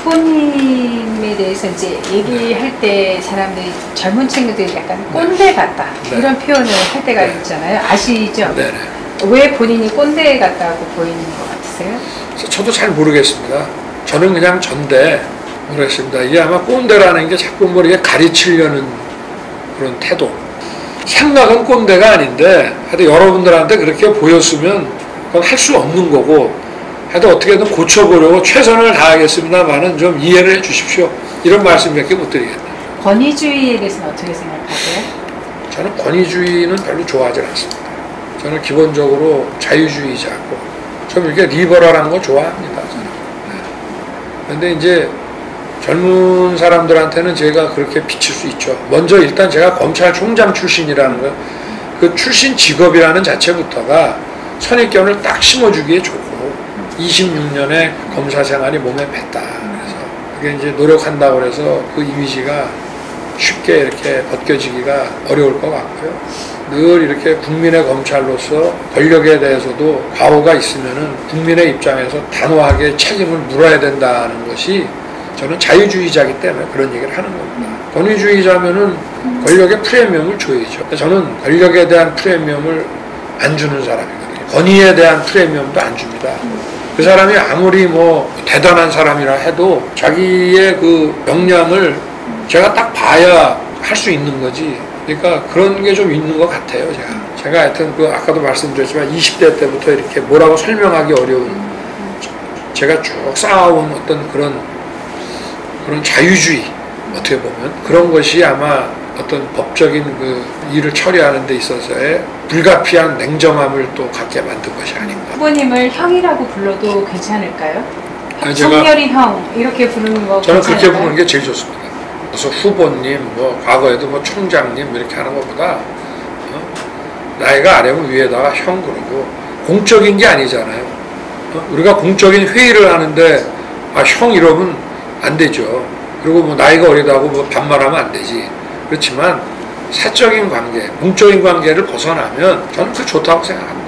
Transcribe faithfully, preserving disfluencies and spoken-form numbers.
후보님에 대해서 이제 얘기할 때 사람들이 젊은 친구들이 약간 꼰대 같다 네. 이런 표현을 할 때가 네. 있잖아요. 아시죠? 네네. 왜 본인이 꼰대 같다고 보이는 것 같으세요? 저도 잘 모르겠습니다. 저는 그냥 전대 모르겠습니다. 이게 아마 꼰대라는 게 자꾸 뭐 이렇게 가르치려는 그런 태도. 생각은 꼰대가 아닌데 하여튼 여러분들한테 그렇게 보였으면 그건 할 수 없는 거고 하여튼 어떻게든 고쳐보려고 최선을 다하겠습니다만은 좀 이해를 해 주십시오. 이런 말씀밖에 못 드리겠네요. 권위주의에 대해서는 어떻게 생각하세요? 저는 권위주의는 별로 좋아하지 않습니다. 저는 기본적으로 자유주의자고 좀 이렇게 리버럴한 거 좋아합니다. 저는. 네. 근데 이제 젊은 사람들한테는 제가 그렇게 비칠 수 있죠. 먼저 일단 제가 검찰총장 출신이라는 거, 그 출신 직업이라는 자체부터가 선입견을 딱 심어주기에 좋고, 이십육 년의 검사 생활이 몸에 뱄다. 그래서 그게 이제 노력한다고 해서 그 이미지가 쉽게 이렇게 벗겨지기가 어려울 것 같고요. 늘 이렇게 국민의 검찰로서 권력에 대해서도 과오가 있으면은 국민의 입장에서 단호하게 책임을 물어야 된다는 것이 저는 자유주의자이기 때문에 그런 얘기를 하는 겁니다. 권위주의자면은 권력의 프리미엄을 줘야죠. 저는 권력에 대한 프리미엄을 안 주는 사람이거든요. 권위에 대한 프리미엄도 안 줍니다. 그 사람이 아무리 뭐 대단한 사람이라 해도 자기의 그 역량을 제가 딱 봐야 할 수 있는 거지. 그러니까 그런 게 좀 있는 것 같아요, 제가. 제가 하여튼 그 아까도 말씀드렸지만 이십 대 때부터 이렇게 뭐라고 설명하기 어려운 제가 쭉 쌓아온 어떤 그런 그런 자유주의, 어떻게 보면 그런 것이 아마 어떤 법적인 그 일을 처리하는 데 있어서의 불가피한 냉정함을 또 갖게 만든 것이 아닌가. 후보님을 형이라고 불러도 괜찮을까요? 아니, 성렬이 형 이렇게 부르는 거 저는 괜찮을까요? 그렇게 부르는 게 제일 좋습니다. 그래서 후보님, 뭐 과거에도 뭐 총장님 이렇게 하는 것보다 어? 나이가 아래면 위에다가 형 그러고 공적인 게 아니잖아요. 어? 우리가 공적인 회의를 하는데 아, 형 이러면 안 되죠. 그리고 뭐 나이가 어리다고 뭐 반말하면 안 되지. 그렇지만 사적인 관계, 공적인 관계를 벗어나면 저는 그 좋다고 생각합니다.